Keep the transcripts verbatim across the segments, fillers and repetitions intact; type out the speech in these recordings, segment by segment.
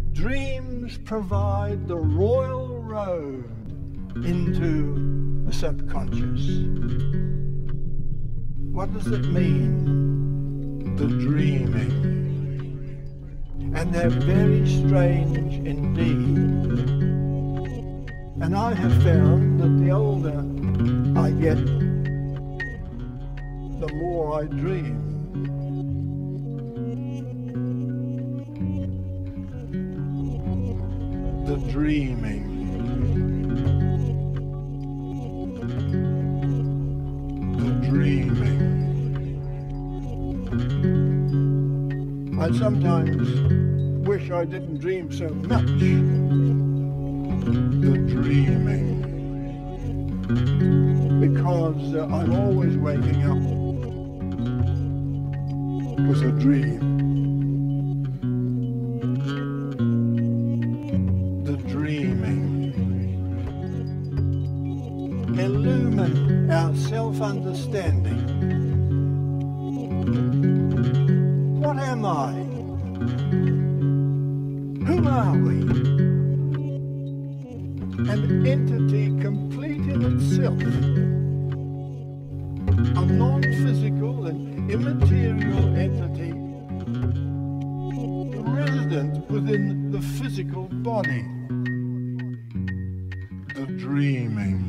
Dreams provide the royal road into the subconscious. What does it mean, the dreaming? And they're very strange indeed. And I have found that the older I get, the more I dream. The dreaming. The dreaming. I sometimes wish I didn't dream so much. The dreaming. Because uh, I'm always waking up with a dream. The dreaming. Illumine our self-understanding. What am I? Who are we? An entity complete in itself. A non-physical and immaterial entity resident within the physical body. The dreaming.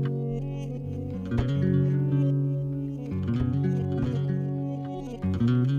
Mm-hmm.